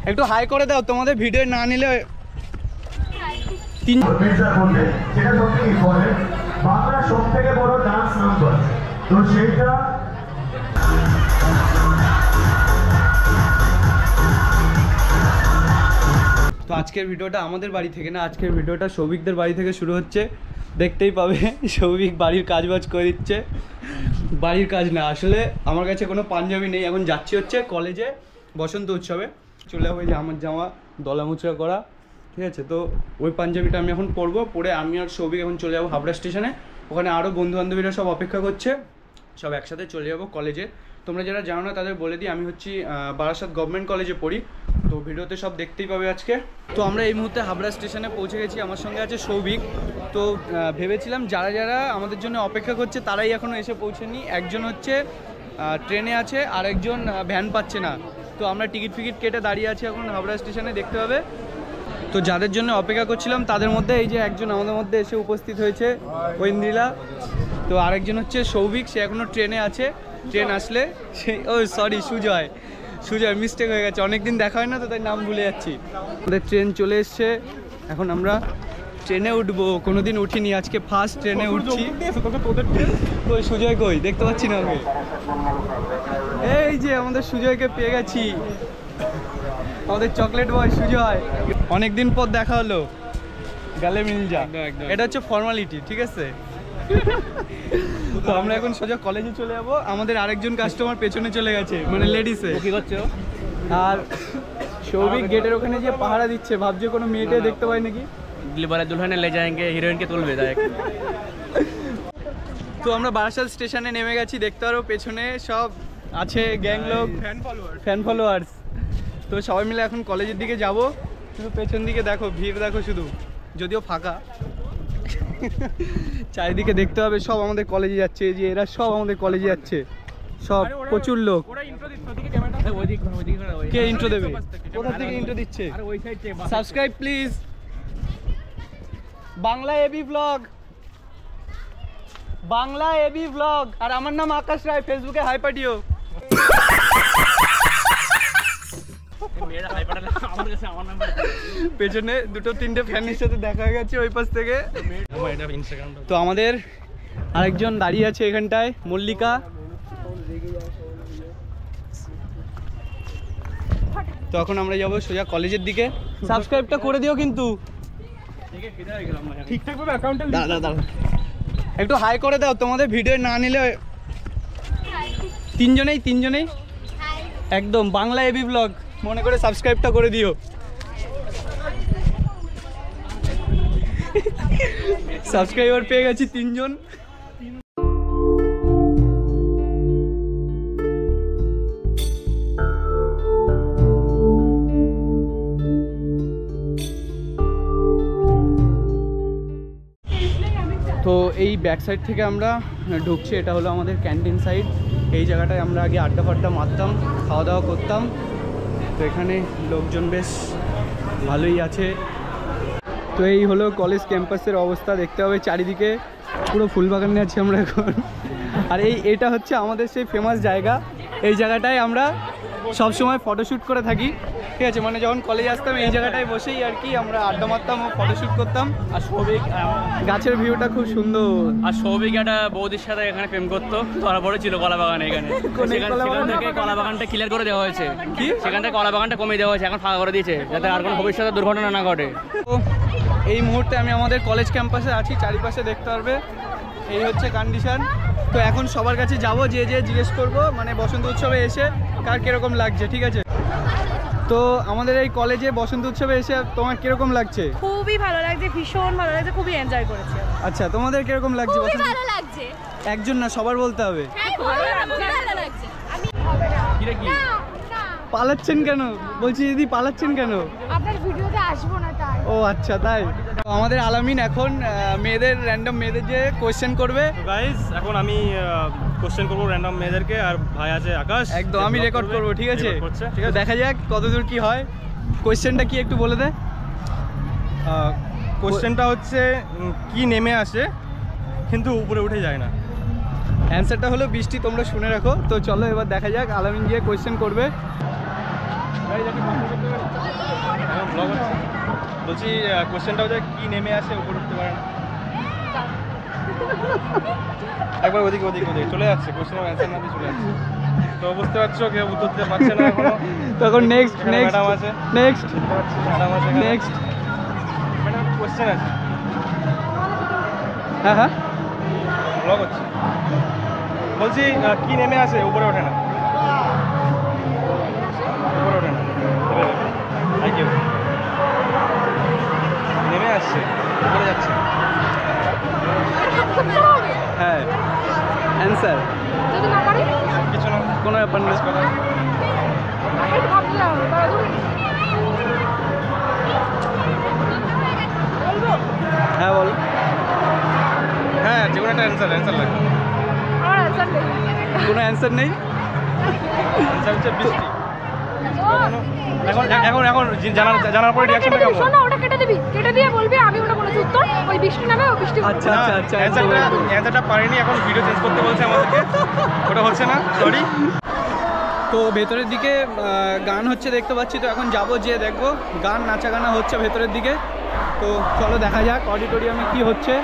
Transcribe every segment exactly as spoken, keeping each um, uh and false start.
একটু হাই করে দাও, তোমাদের ভিডিও না নিলে তিন সেটা সত্যি ইম্পর্টেন্ট। বাংলা সব থেকে বড় ডান্স নাম্বার, তো সেইটা তো আজকের ভিডিওটা আমাদের বাড়ি থেকে না, আজকের ভিডিওটা সৌভিকদের বাড়ি থেকে শুরু হচ্ছে। দেখতেই পাবে সৌভিক বাড়ির কাজ বাজ করে দিচ্ছে। বাড়ির কাজ না, আসলে আমার কাছে কোনো পাঞ্জাবি নেই, এখন যাচ্ছি হচ্ছে কলেজে বসন্ত উৎসবে। চলে যাবো, যে আমার জামা দলা মুচড়া করা, ঠিক আছে। তো ওই পাঞ্জাবিটা আমি এখন পরবো, পরে আমি আর সৌভিক এখন চলে যাবো হাবড়া স্টেশনে। ওখানে আরও বন্ধুবান্ধবীরা সব অপেক্ষা করছে, সব একসাথে চলে যাবো কলেজে। তোমরা যারা জানো না তাদের বলে দিই, আমি হচ্ছি বারাসাত গভর্নমেন্ট কলেজে পড়ি। তো ভিডিওতে সব দেখতেই পাবে আজকে। তো আমরা এই মুহূর্তে হাবড়া স্টেশনে পৌঁছে গেছি, আমার সঙ্গে আছে সৌভিক। তো ভেবেছিলাম যারা যারা আমাদের জন্য অপেক্ষা করছে তারাই এখনও এসে পৌঁছেনি। একজন হচ্ছে ট্রেনে আছে, আর একজন ভ্যান পাচ্ছে না। তো আমরা টিকিট ফিকিট কেটে দাঁড়িয়ে আছি এখন হাবড়া স্টেশনে, দেখতে পাবে। তো যাদের জন্য অপেক্ষা করছিলাম তাদের মধ্যে এই যে একজন আমাদের মধ্যে এসে উপস্থিত হয়েছে, ঐন্দ্রিলা। তো আরেকজন হচ্ছে সৌভিক, সে এখনও ট্রেনে আছে। ট্রেন আসলে সে, ও সরি সুজয়, সুজয় মিস্টেক হয়ে গেছে, অনেকদিন দেখা হয় না তো তাই নাম ভুলে যাচ্ছি। আমাদের ট্রেন চলে এসছে, এখন আমরা ট্রেনে উঠবো। কোনোদিন উঠিনি, আজকে ফার্স্ট ট্রেনে উঠছি। ওই সুজয় কই, দেখতে পাচ্ছি না ওকে। এই যে আমাদের সুজয়কে পেয়ে গেছি, আমাদের চকলেট বয় সুজয়। অনেকদিন পর দেখা হলো, গালে মিল যা, এটা হচ্ছে ফর্মালিটি, ঠিক আছে। তো আমরা এখন সোজা কলেজে চলে যাবো। আমাদের আরেকজন কাস্টমার পেছনে চলে গেছে, মানে লেডিসে। কি করছো? আর সৌভিক গেটের ওখানে যে পাহারা দিচ্ছে, ভাবছে কোনো মেয়েটে দেখতে পাই নাকি। দুলহানে লে যাएंगे, হিরোইনকে তুলবে ডাইরেক্ট। তো আমরা বারাসাত স্টেশনে নেমে গেছি, দেখতে পারো পেছনে সব আছে গ্যাং লোক, ফ্যান ফলোয়ার ফ্যান ফলোয়ার্স। তো সবাই মিলে এখন কলেজের দিকে যাব। শুধু পেছন দিকে দেখো, ভিড় দেখো শুধু, যদিও ফাঁকা। চারিদিকে দেখতে হবে, সব আমাদের কলেজে যাচ্ছে, যে এরা সব আমাদের কলেজে যাচ্ছে, সব প্রচুর লোক। কে ইন্ট্রো দেবে? কোথা থেকে ইন্ট্রো দিচ্ছে? Subscribe please, Bangla AB blog, Bangla AB blog. আর আমার নাম আকাশ রায়, ফেসবুকে হাই পাঠিও। পেছনে দুটো তিনটে ফ্যানের সাথে দেখা হয়ে গেছে ওই পাশ থেকে। তো আমাদের আরেকজন দাঁড়িয়ে আছে এখানটায়, মল্লিকা। তো এখন আমরা যাবো সোজা কলেজের দিকে। সাবস্ক্রাইবটা করে দিও কিন্তু, ঠিকঠাক ভাবে অ্যাকাউন্টে দাঁড়া দাঁড়া একটু হাই করে দাও, তোমাদের ভিডিও না নিলে। তিনজনেই তিনজনেই একদম বাংলা এবি ব্লগ মনে করে সাবস্ক্রাইবটা করে দিও। সাবস্ক্রাইবার পেয়ে গেছি তিনজন। তো এই ব্যাক সাইড থেকে আমরা ঢুকছি, এটা হলো আমাদের ক্যান্টিন সাইড। এই জায়গাটায় আমরা আগে আড্ডা ফাড্ডা মারতাম, খাওয়া দাওয়া করতাম। তো এখানে লোকজন বেশ ভালোই আছে। তো এই হলো কলেজ ক্যাম্পাসের অবস্থা, দেখতে হবে চারিদিকে পুরো ফুল বাগানে আছি আমরা এখন। আর এই এটা হচ্ছে আমাদের সেই ফেমাস জায়গা, এই জায়গাটায় আমরা সব সময় ফটোশ্যুট করে থাকি, ঠিক আছে। মানে যখন কলেজে আসতাম এই জায়গাটায় বসেই আর কি আমরা আড্ডা মারতাম ও ফটোশ্যুট করতাম। আর সৌভিক, গাছের ভিউটা খুব সুন্দর। আর সৌভিক একটা বৌদির সাথে এখানে প্রেম করতো, ধরা পড়েছিল কলা বাগানে। এখানে সেখান থেকে কলা বাগানটা ক্লিয়ার করে দেওয়া হয়েছে, কি সেখান থেকে কলা বাগানটা কমিয়ে দেওয়া হয়েছে, এখন ফাঁকা করে দিয়েছে যাতে আর কোনো ভবিষ্যতে দুর্ঘটনা না ঘটে। তো এই মুহূর্তে আমি আমাদের কলেজ ক্যাম্পাসে আছি, চারিপাশে দেখতে পারবে এই হচ্ছে কন্ডিশন। তো এখন সবার কাছে যাব, যে যে জিজ্ঞেস করব মানে বসন্ত উৎসবে এসে কার কিরকম লাগছে, ঠিক আছে। তো আমাদের এই কলেজে বসন্ত উৎসবে এসে তোমার কিরকম লাগছে? খুবই ভালো লাগছে, ভীষণ ভালো লাগছে, খুবই এনজয় করেছি। আচ্ছা, তোমাদের কিরকম লাগছে? খুবই ভালো লাগছে। একজন না, সবার বলতে হবে। হ্যাঁ, ভালো লাগছে, ভালো লাগছে। আমি কি রে কি পালাচ্ছেন কেন? বলছি দিদি পালাচ্ছেন কেন? আপনার ভিডিওতে আসবো না তাই। ও আচ্ছা, তাই। আমাদের আলামিন এখন মেয়েদের র্যান্ডম মেয়েদের যে কোয়েশ্চেন করবে। গাইস, এখন আমি কোশ্চেন করবো র্যান্ডম মেয়েদেরকে, আর ভাই আছে আকাশ, একদম আমি রেকর্ড করবো, ঠিক আছে। ঠিক আছে, দেখা যাক কতদূর কি হয়। কোয়েশ্চেনটা কি একটু বলে দে। কোশ্চেনটা হচ্ছে কি নেমে আসে কিন্তু উপরে উঠে যায় না? অ্যান্সারটা হলো বৃষ্টি, তোমরা শুনে রাখো। তো চলো এবার দেখা যাক আলামিন গিয়ে কোয়েশ্চেন করবে। ব্লগ হচ্ছে বলছি কোশ্চেনটা হচ্ছে কি নেমে আসে উপরে উঠতে পারে না একবার ওদিকে ওদিকে ওদিকে চলে যাচ্ছে কোশ্চেনের অ্যান্সার না দিয়ে চলে যাচ্ছে তো বুঝতে পারছো কেউ উত্তর দিতে পারছে না এখনো তখন নেক্সট এখানে নেক্সট ম্যাডাম আছে নেক্সট ম্যাডাম আছে নেক্সট ম্যাডাম কোশ্চেন আছে হ্যাঁ হ্যাঁ ব্লগ হচ্ছে বলছি আহ, কি নেমে আসে উপরে ওঠে না উপরে ওঠে না থ্যাংক ইউ নেমে আসছে উপরে যাচ্ছে হ্যাঁ অ্যান্সার যদি না পারি কিছু না কোনো ব্যাপার না কথা আমি ভাবলাম দাদু হ্যাঁ বল হ্যাঁ যে কোনো একটা অ্যান্সার অ্যান্সার লাগবে আমার অ্যান্সার নেই কোনো অ্যান্সার নেই অ্যান্সার হচ্ছে বৃষ্টি ও, এখন এখন এখন জানার জানার পরে ওটা কেটে রিয়াকশনটা দিবি, কেমন শোন না, ওটা কেটে দিবি কেটে দিয়ে বলবি আমি ওটা বলেছি উত্তর ওই বৃষ্টি নামে ও বৃষ্টি আচ্ছা না, আচ্ছা আচ্ছা অ্যান্সারটা অ্যান্সারটা পারিনি এখন ভিডিও চেঞ্জ করতে বলছে আমাদেরকে ওটা হচ্ছে না সরি তো ভেতরের দিকে আহ, গান হচ্ছে দেখতে পাচ্ছি তো এখন যাবো যে দেখবো গান নাচা গানা হচ্ছে ভেতরের দিকে তো চলো দেখা যাক অডিটোরিয়ামে কি হচ্ছে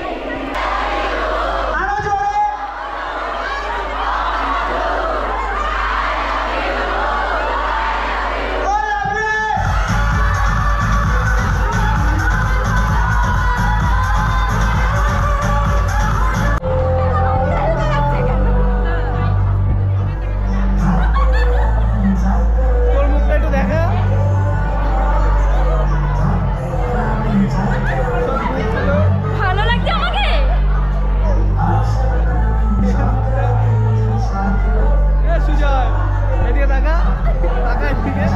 তোর মুখটা একটু দেখা ভালো লাগছে আমাকে এ সুজয় এদিকে দেখা টাকা এদিকে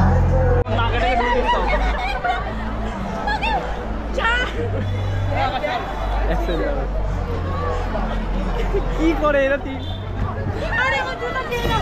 যা কি করে এরা তিন আরে আমার জুতা কে না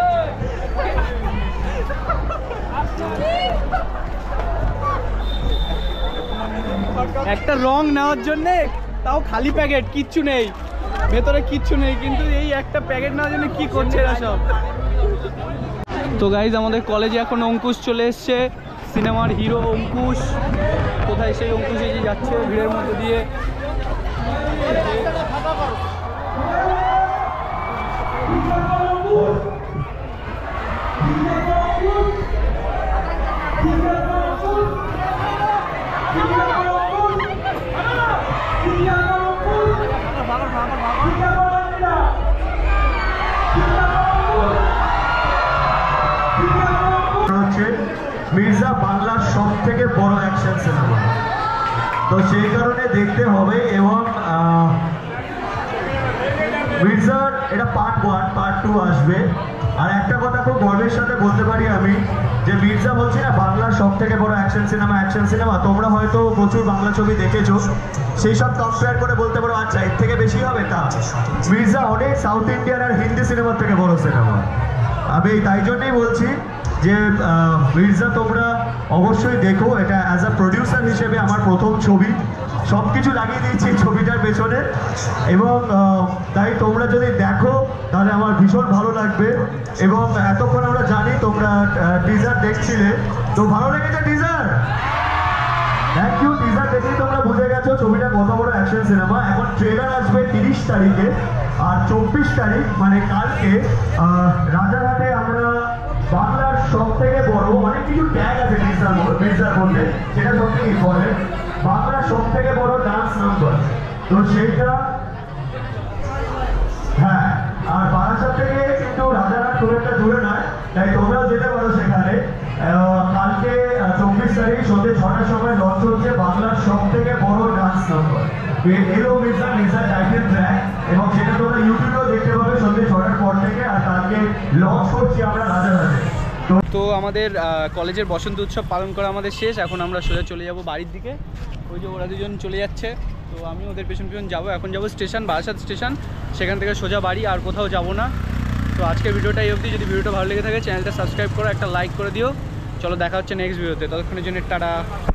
একটা রং নেওয়ার জন্যে তাও খালি প্যাকেট কিচ্ছু নেই ভেতরে কিচ্ছু নেই কিন্তু এই একটা প্যাকেট নেওয়ার জন্য কি করছে এরা সব তো গাইজ আমাদের কলেজে এখন অঙ্কুশ চলে এসছে সিনেমার হিরো অঙ্কুশ কোথায় সেই অঙ্কুশ এই যে যাচ্ছে ভিড়ের মধ্যে দিয়ে হচ্ছে মির্জা বাংলার সব থেকে বড় অ্যাকশন সিনেমা তো সেই কারণে দেখতে হবে এবং আহ, মির্জার এটা পার্ট ওয়ান পার্ট টু আসবে আর একটা কথা খুব গর্বের সাথে বলতে পারি আমি যে মির্জা বলছি না বাংলার সব থেকে বড় অ্যাকশন সিনেমা অ্যাকশন সিনেমা তোমরা হয়তো প্রচুর বাংলা ছবি দেখেছো সেই সব কম্পেয়ার করে বলতে পারো আচ্ছা এর থেকে বেশি হবে তা মির্জা অনেক সাউথ ইন্ডিয়ান আর হিন্দি সিনেমার থেকে বড় সিনেমা আমি তাই জন্যই বলছি যে আহ, মির্জা তোমরা অবশ্যই দেখো এটা অ্যাজ আ প্রডিউসার হিসেবে আমার প্রথম ছবি সব কিছু লাগিয়ে দিয়েছি এই ছবিটার পেছনে এবং আহ, তাই তোমরা যদি দেখো তাহলে আমার ভীষণ ভালো লাগবে এবং এতক্ষণ আমরা জানি তোমরা টিজার দেখছিলে তো ভালো লেগেছে টিজার থ্যাংক ইউ টিজার দেখেই তোমরা বুঝে গেছো ছবিটা কত বড় অ্যাকশন সিনেমা এখন ট্রেলার আসবে তিরিশ তারিখে আর চব্বিশ তারিখ মানে কালকে আহ, রাজারহাটে আমরা বাংলার সব থেকে বড় অনেক কিছু ট্যাগ আছে মির্জার মির্জার মধ্যে সেটা সত্যি ইম্পর্টেন্ট বাংলার সব থেকে বড় ডান্স নাম্বার তো সেইটা হ্যাঁ আর বারাসাত থেকে কিন্তু রাজারহাট খুব একটা দূরে নয় তাই তোমরাও যেতে পারো সেখানে আহ, কালকে চব্বিশ তারিখ সন্ধ্যে ছটার সময় লঞ্চ হচ্ছে বাংলার সব থেকে বড় ডান্স নাম্বার এলো মির্জা মির্জা টাইটেল ট্র্যাক এবং সেটা তোমরা ইউটিউবেও দেখতে পাবে সন্ধ্যে ছটার পর থেকে আর কালকে লঞ্চ করছি আমরা রাজারহাটে তো আমাদের আহ, কলেজের বসন্ত উৎসব পালন করা আমাদের শেষ এখন আমরা সোজা চলে যাব বাড়ির দিকে ওই যে ওরা দুজন চলে যাচ্ছে তো আমি ওদের পেছন পেছন যাবো এখন যাবো স্টেশন বারাসাত স্টেশন সেখান থেকে সোজা বাড়ি আর কোথাও যাব না তো আজকের ভিডিওটা এই অবধি যদি ভিডিওটা ভালো লেগে থাকে চ্যানেলটা সাবস্ক্রাইব করো একটা লাইক করে দিও চলো দেখা হচ্ছে নেক্সট ভিডিওতে ততক্ষণের জন্য টাটা